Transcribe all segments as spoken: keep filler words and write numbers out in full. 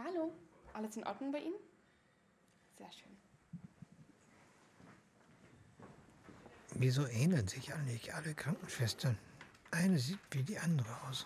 Hallo, alles in Ordnung bei Ihnen? Sehr schön. Wieso ähneln sich eigentlich alle Krankenschwestern? Eine sieht wie die andere aus.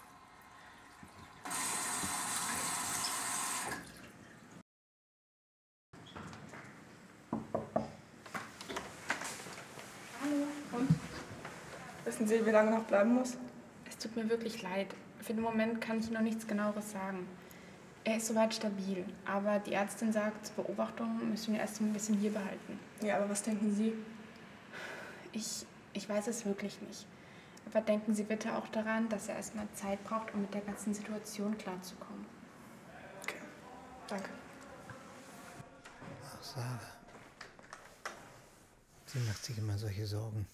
Hallo, und? Wissen Sie, wie lange noch bleiben muss? Es tut mir wirklich leid. Für den Moment kann ich Ihnen noch nichts Genaueres sagen. Er ist soweit stabil, aber die Ärztin sagt, zur Beobachtung müssen wir ihn erst ein bisschen hier behalten. Ja, aber was denken Sie? Ich, ich weiß es wirklich nicht. Aber denken Sie bitte auch daran, dass er erstmal Zeit braucht, um mit der ganzen Situation klarzukommen. Okay, danke. Ach, Sarah. Sie macht sich immer solche Sorgen.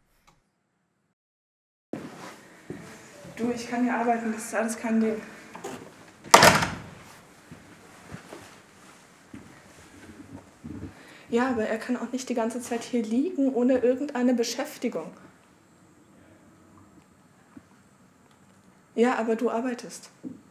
Du, ich kann hier arbeiten, das ist alles kein Ding. Ja, aber er kann auch nicht die ganze Zeit hier liegen, ohne irgendeine Beschäftigung. Ja, aber du arbeitest.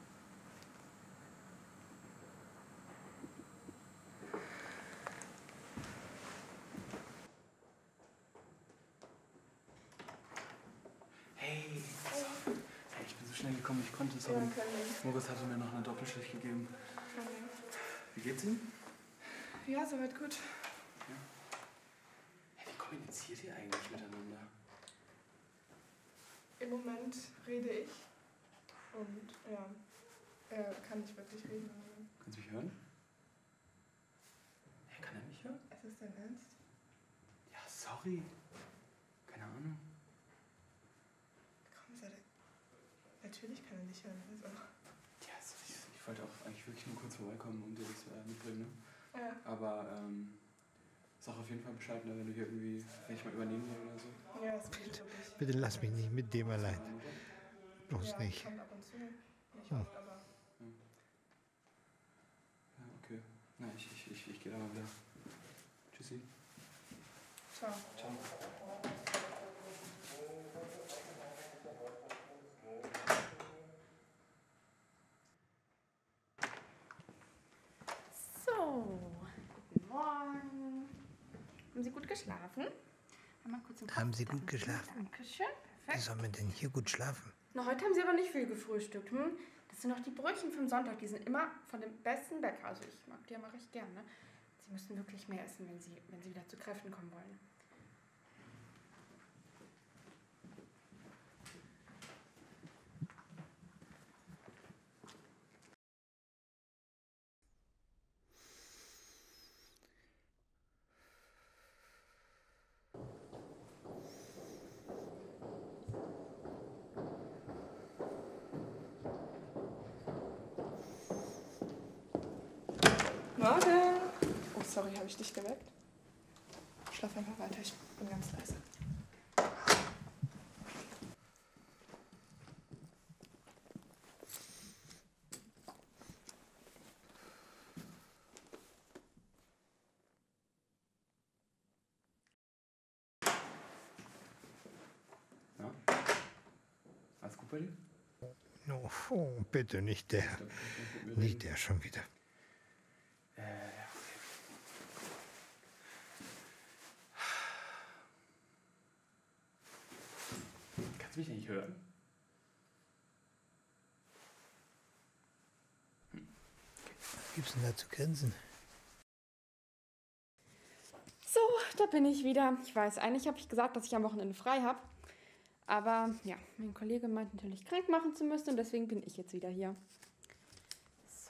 Hey, so. Hey, ich bin so schnell gekommen, ich konnte es. Ja, Moritz hatte mir noch eine Doppelschicht gegeben. Okay. Wie geht's ihm? Ja, soweit gut. Ja. Hey, wie kommuniziert ihr eigentlich miteinander? Im Moment rede ich. Und ja, er kann nicht wirklich reden. Kannst du mich hören? Hey, kann er mich hören? Ist es dein Ernst? Ja, sorry. Keine Ahnung. Komm, sei natürlich kann er dich hören. Also. Ja, also ich, ich wollte auch eigentlich wirklich nur kurz vorbeikommen und dir das äh, mitbringen, ne? Ja. Aber, ähm, sag auf jeden Fall Bescheid, ne, wenn du hier irgendwie, wenn ich mal übernehmen will oder so. Ja, das geht wirklich. Bitte lass mich nicht mit dem allein. Bloß Ja, nicht. kommt ab und zu. Nicht Hm. oft, aber. Ja, okay. Na, ich, ich, ich, ich gehe da mal wieder. Tschüssi. Ciao. Ciao. So, guten Morgen. Haben Sie gut geschlafen? Einmal kurz den Kopf. Haben Sie gut Danke. geschlafen? Dankeschön. Wie Perfekt. soll man denn hier gut schlafen? Na, heute haben Sie aber nicht viel gefrühstückt. Hm? Das sind noch die Brötchen vom Sonntag. Die sind immer von dem besten Bäcker. Also ich mag die ja mal recht gern. Ne? Sie müssen wirklich mehr essen, wenn Sie, wenn Sie wieder zu Kräften kommen wollen. Morgen! Oh, sorry, habe ich dich geweckt? Schlaf einfach weiter, ich bin ganz leise. Ja? Alles gut bei dir? No, oh, bitte nicht der. Ich glaub, du kannst nicht mit mir Nicht reden. der schon wieder. Äh, ja, okay. Kannst du mich nicht hören? Was gibt's denn da zu grinsen? So, da bin ich wieder. Ich weiß, eigentlich habe ich gesagt, dass ich am Wochenende frei habe. Aber ja, mein Kollege meint natürlich krank machen zu müssen und deswegen bin ich jetzt wieder hier. So.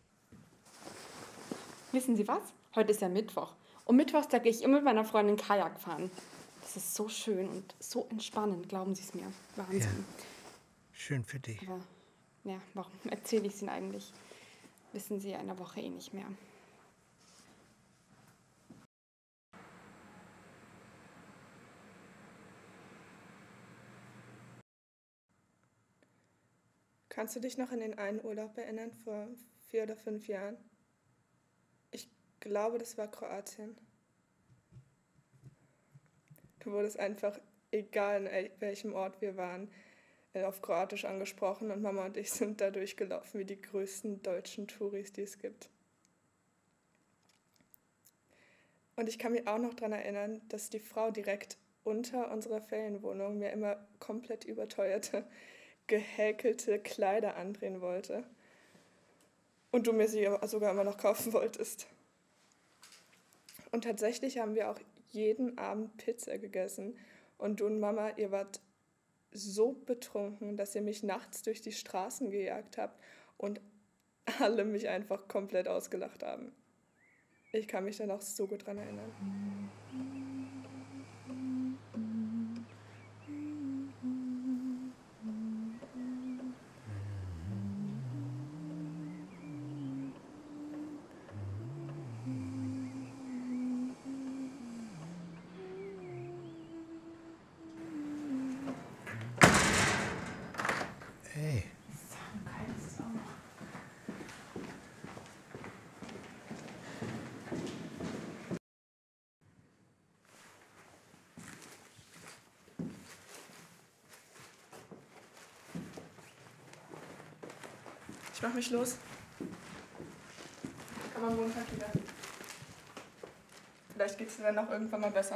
Wissen Sie was? Heute ist ja Mittwoch. Und mittwochs, da gehe ich immer mit meiner Freundin Kajak fahren. Das ist so schön und so entspannend, glauben Sie es mir. Wahnsinn. Ja. Schön für dich. Aber ja, warum erzähle ich es Ihnen eigentlich? Wissen Sie in einer Woche eh nicht mehr. Kannst du dich noch an den einen Urlaub erinnern, vor vier oder fünf Jahren? Ich glaube, das war Kroatien. Du wurdest einfach, egal in welchem Ort wir waren, auf Kroatisch angesprochen und Mama und ich sind da durchgelaufen wie die größten deutschen Touris, die es gibt. Und ich kann mich auch noch daran erinnern, dass die Frau direkt unter unserer Ferienwohnung mir immer komplett überteuerte, gehäkelte Kleider andrehen wollte. Und du mir sie sogar immer noch kaufen wolltest. Und tatsächlich haben wir auch jeden Abend Pizza gegessen. Und du und Mama, ihr wart so betrunken, dass ihr mich nachts durch die Straßen gejagt habt und alle mich einfach komplett ausgelacht haben. Ich kann mich da noch so gut dran erinnern. Hey, Ich mach mich los. Komm am Montag wieder. Vielleicht geht's dir dann auch irgendwann mal besser.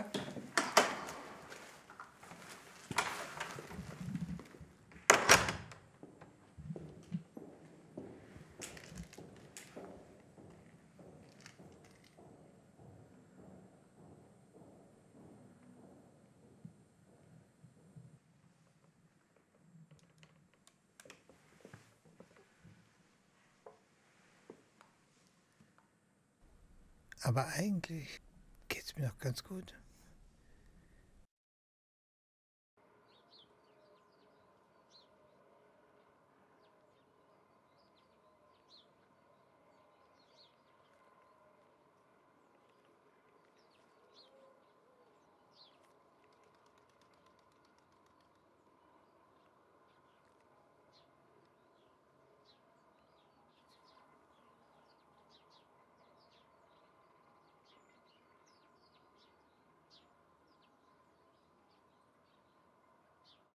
aber eigentlich geht's mir noch ganz gut.